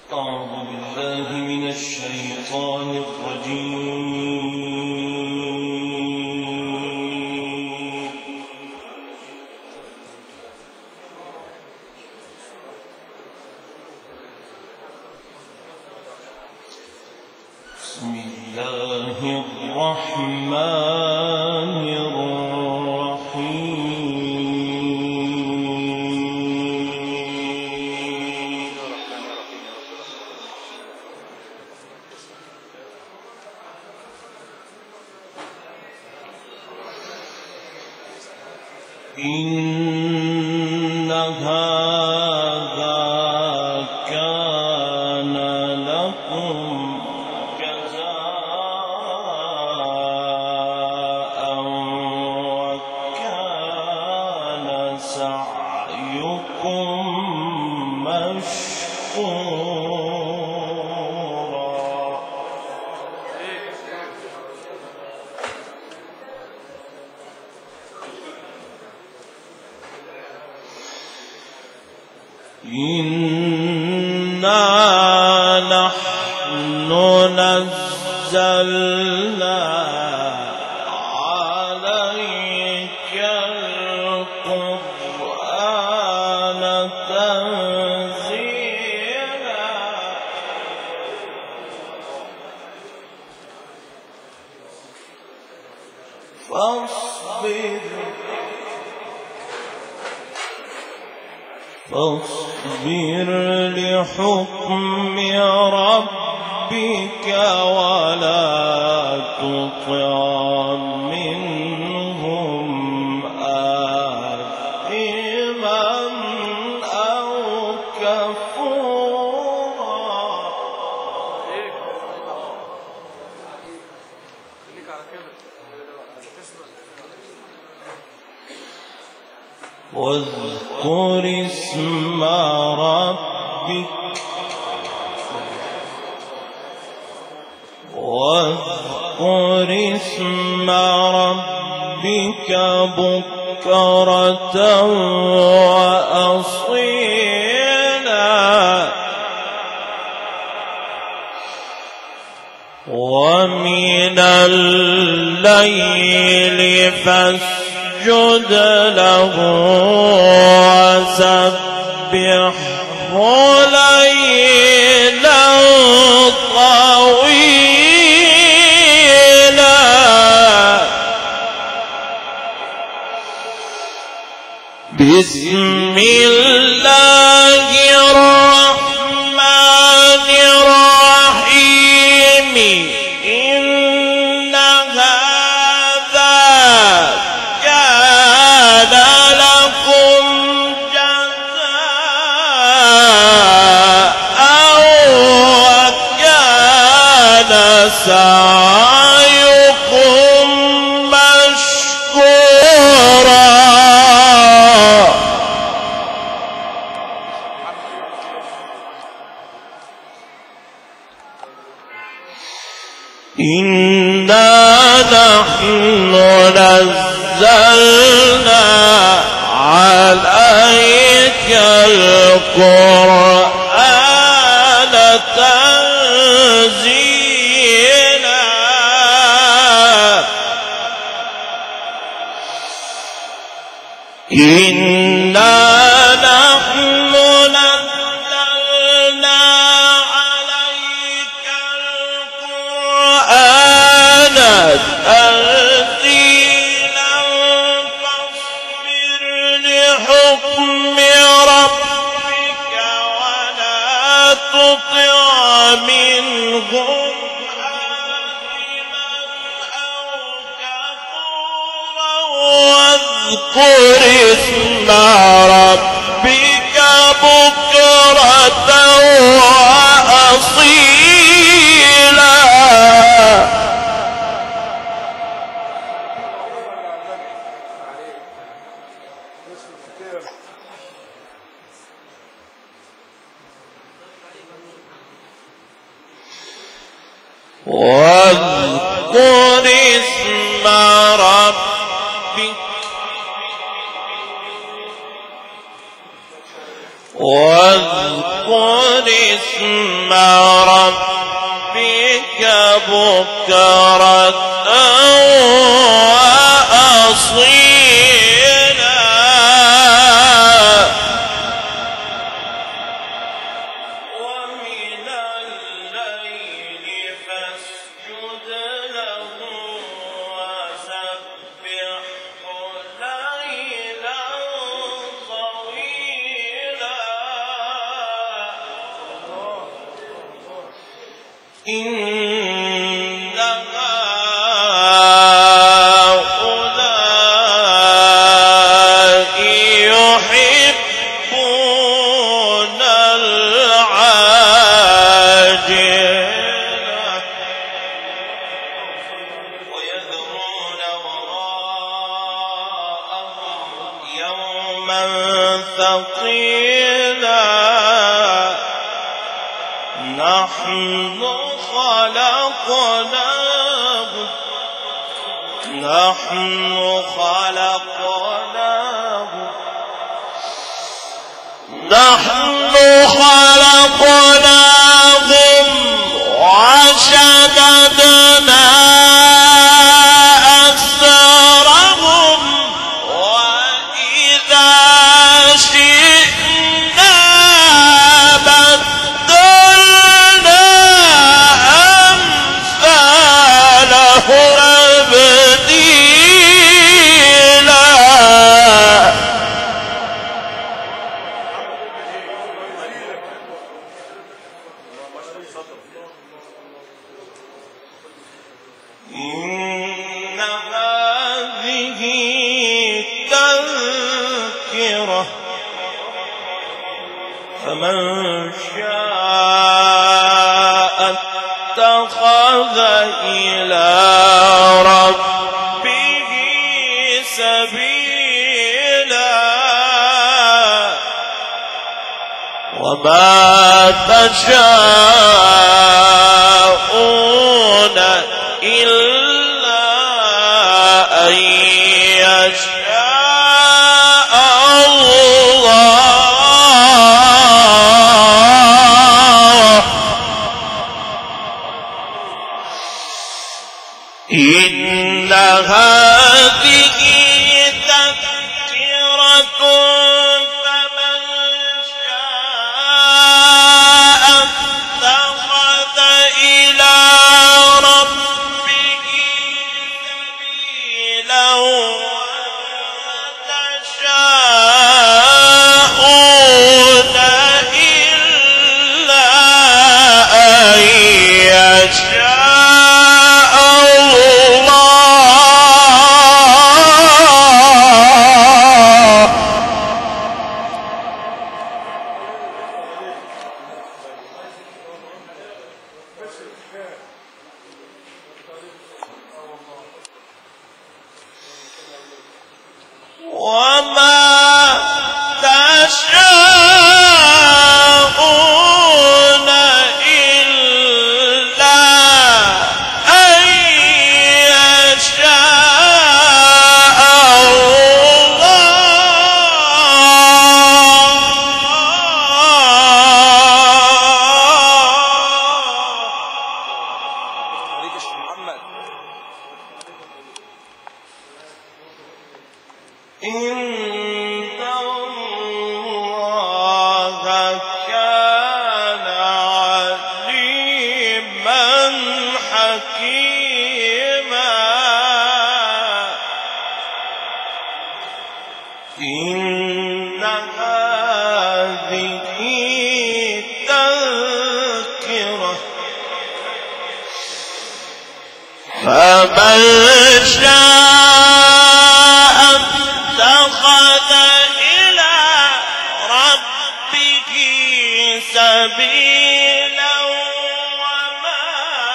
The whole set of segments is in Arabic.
أعوذ بالله من الشيطان الرجيم. بسم الله الرحمن الرحيم. إن هذا كان لكم جزاء وكان سعيكم مشكورا. إنا نحن نزلنا عليك القرآن تنزيلا فاصبر لحكم ربك ولا تطع منهم آثما أو كفورا. واذكر اسم ربك بكرة وأصيلا. ومن الليل فاسجد له وسبحه ليلا طويلا. بسم الله الرحمن الرحيم. إن هذا كان لكم جزاء وكان سعيكم مشكورا. إنا نحن نزلنا عليك القرآن تنزيلا. إنا نحن نزلنا عليك القرآن تنزيلا فاصبر لحكم ربك ولا تطع منهم آثما أو كفورا. واذكر اسم ربك بكرة وأصيلا. واذكر اسم ربك واذكر واذكر اسم ربك بكرة وأصيلا ومن الليل فاسجد له وسبحه ليلا طويلا إن هؤلاء يحبون العاجلة ويذرون وراءهم يوما ثقيلا نحن خلقناهم وشددنا أسرهم وإذا شئنا بدلنا أمثالهم إن هذه تذكرة فمن شاء اتخذ إلى ربه سبيلا وما تشاءون إلا أن يشاء الله إن هذه تذكرة فمن شاء اتخذ إلى ربه سبيلا وما تشاءون إلا أن يشاء الله وما تشاءون إلا أن يشاء الله إن الله كان عليما حكيما إن هذه تذكرة فمن شاء اتخذ إلى ربه سبيلا وما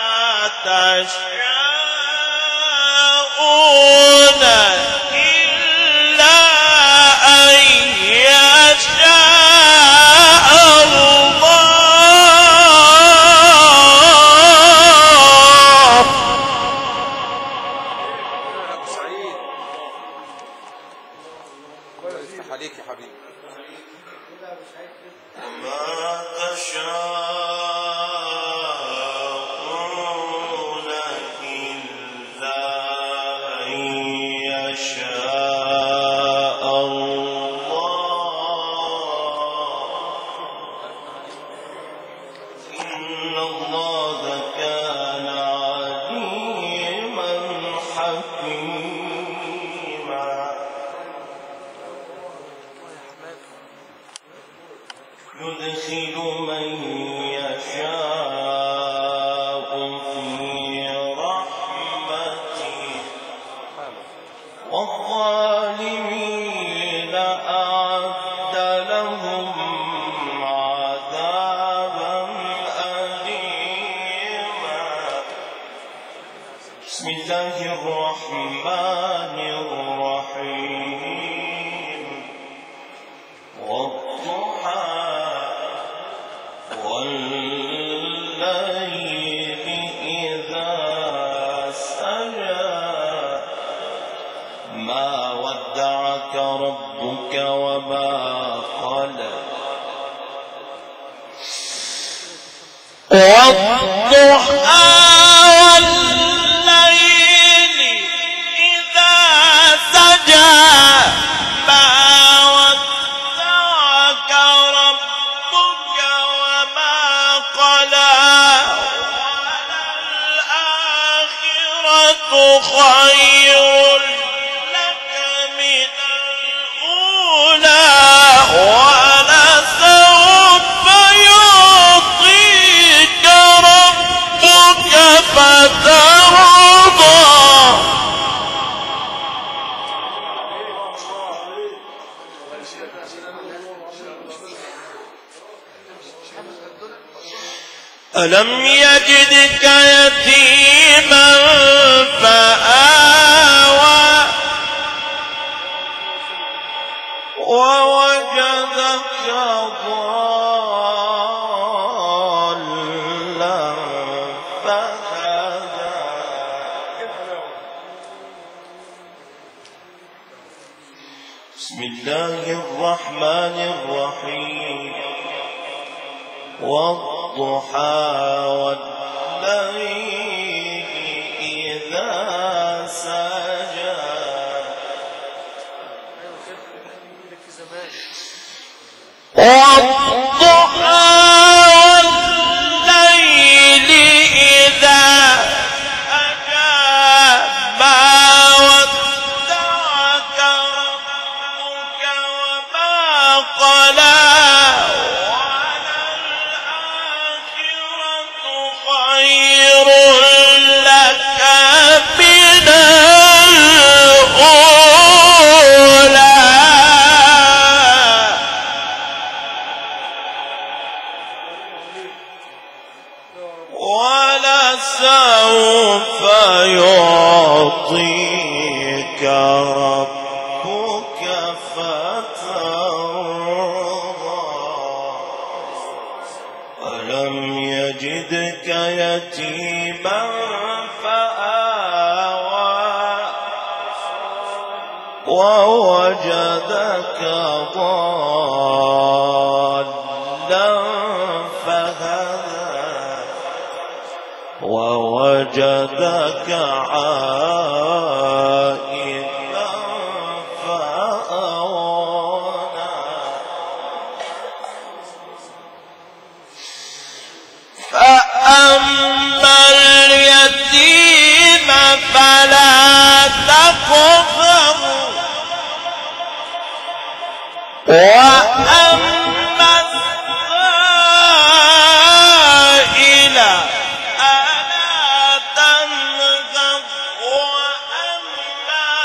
تشاءون إلا أن يشاء الله سعيد الله يفتح عليك يا حبيبي. وما يشاءون إلا أن يشاء الله إن الله كان عليما حكيما يدخل من يشاء في رحمته والظالمين أعد لهم عذابا أليما بسم الله الرحمن الرحيم والضحى والليل إذا سجى ما ودعك ربك وما قلى والضحى والليل إذا سجى ما ودعك ربك وما قلى وللآخرة خير لك من الأولى ولسوف يعطيك ربك فترضى ألم يجدك يتيما فآوى ووجدك ضالا فهدى بسم الله الرحمن الرحيم والضحى والليل إذا سجى والضحى والليل إذا سجى ما ودعك ربك وما قلى خير لك من الأولى ولسوف يعطيك ربك فترضى ألم يجدك يتيما فآوى ووجدك ضالا فهدى ووجدك عائلا فأغنى فأما اليتيم فلا تقهر وأما السائل ألا تنهر وأما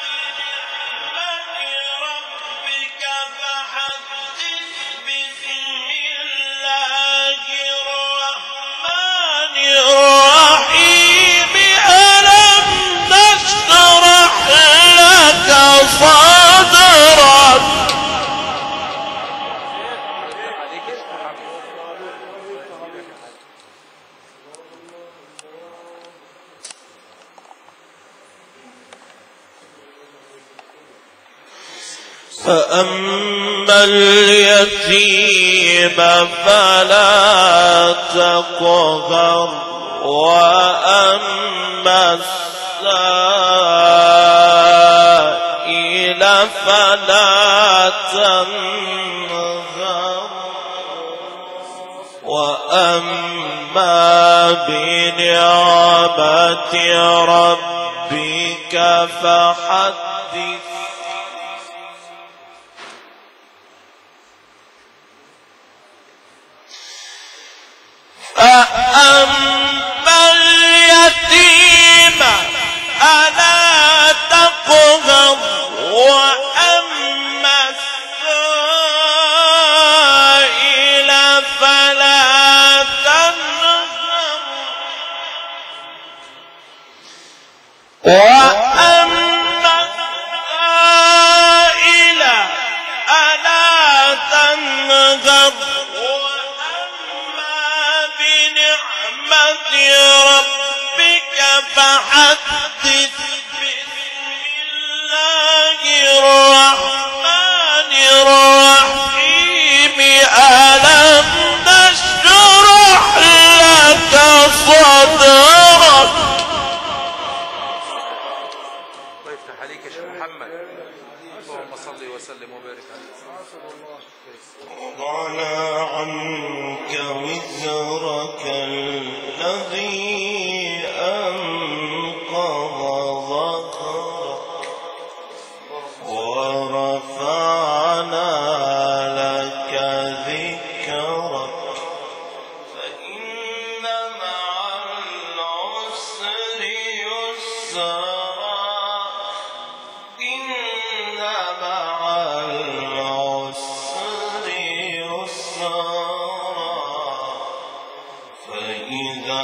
بنعمة ربك فحدث بسم الله الرحمن الرحيم ألم نشرح لك صدرك فأما اليتيم فلا تقهر وأما السائل فلا تنهر وأما بنعمة ربك فحدث. فأما اليتيم فلا تقهر وأما السائل فلا تنهر وأما السائل فلا تنهر ربك فحدث. بسم الله الرحمن الرحيم. ألم نشرح لك صدرك. الله يفتح عليك يا شيخ محمد. اللهم صل وسلم وبارك عليه. وضعنا عنك وزرك الذي أنقض ظهرك ورفعنا لك ذكرك فإن مع العسر يسرا إن مع العسر يسرا فإذا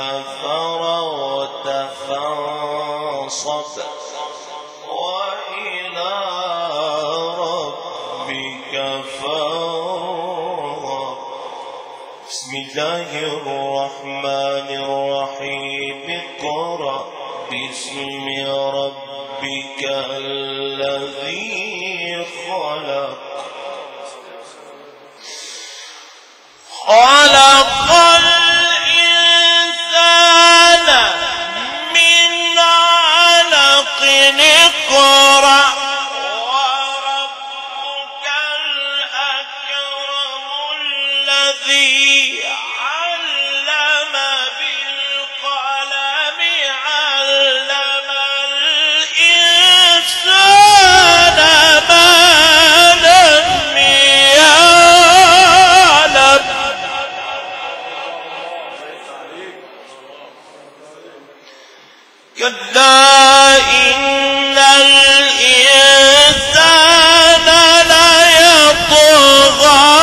فرغت فانصب وإلى ربك فارغب. بسم الله الرحمن الرحيم. اقرأ باسم ربك الذي خلق. خلق الإنسان من علق. اقرأ وربك الأكرم الذي علم بالقلم علم الإنسان ما لم يعلم. كلا إن الإنسان ليطغى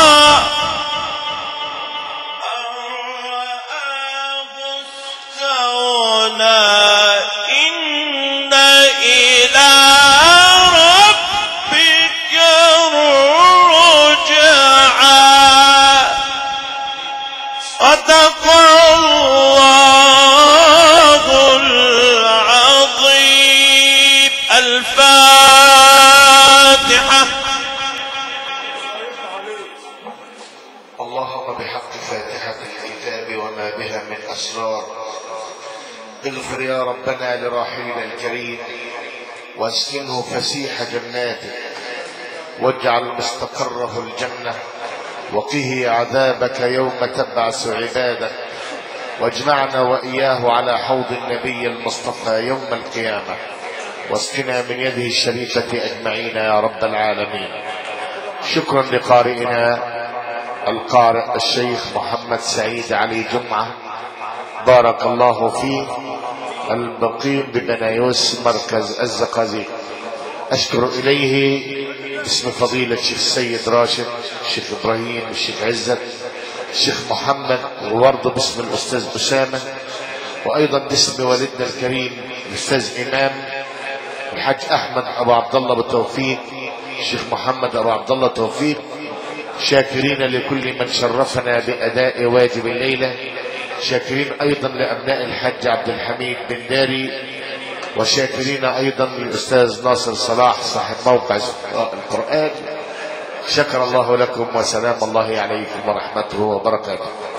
أن رآه استغنى إن إلى ربك الرجعى. صدق الله العظيم. الفاتحة. اللهم بحق فاتحة الكتاب وما بها من أسرار اغفر يا ربنا لراحلنا الكريم واسكنه فسيح جناتك واجعل مستقره الجنة وقه عذابك يوم تبعث عبادك واجمعنا وإياه على حوض النبي المصطفى يوم القيامة واسقنا من يده الشريفة أجمعين يا رب العالمين. شكرا لقارئنا القارئ الشيخ محمد سعيد علي جمعة بارك الله فيه المقيم ببنايوس مركز الزقازيق. أشكر إليه باسم فضيلة الشيخ السيد راشد الشيخ إبراهيم الشيخ عزت الشيخ محمد وبرضه باسم الأستاذ أسامة وأيضا باسم والدنا الكريم الأستاذ إمام الحاج أحمد أبو عبد الله بالتوفيق الشيخ محمد أبو عبد الله توفيق. شاكرين لكل من شرفنا بأداء واجب الليلة. شاكرين أيضا لأبناء الحاج عبد الحميد بن داري وشاكرين ايضا للاستاذ ناصر صلاح صاحب موقع القرآن. شكر الله لكم وسلام الله عليكم ورحمته وبركاته.